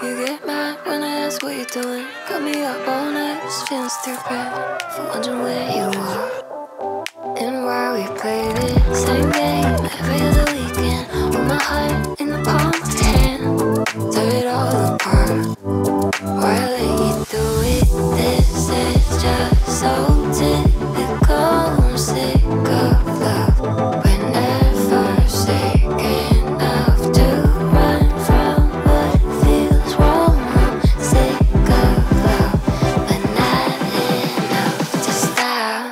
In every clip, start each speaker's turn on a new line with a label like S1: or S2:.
S1: You get mad when I ask what you're doing. Got me up all night, just feeling stupid. For wondering where you are and why we play this same game every other weekend. With my heart in the palm of your hand, tear it all apart. Why I let you do it? This is just so typical. I'm sick of love. We're never sick enough to run from what feels wrong. I'm sick of love, but not enough to stop.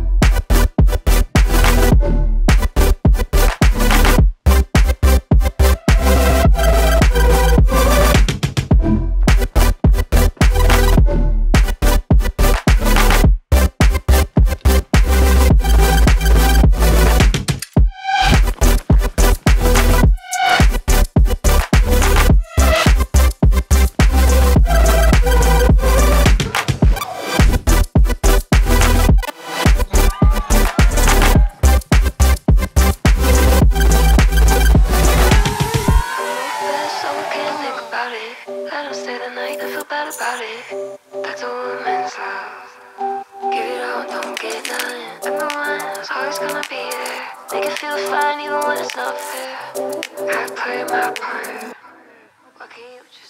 S1: I don't stay the night, I feel bad about it. That's a woman's love. Give it all, don't get none. Everyone's always gonna be there. Make it feel fine even when it's not fair. I play my part. What can you just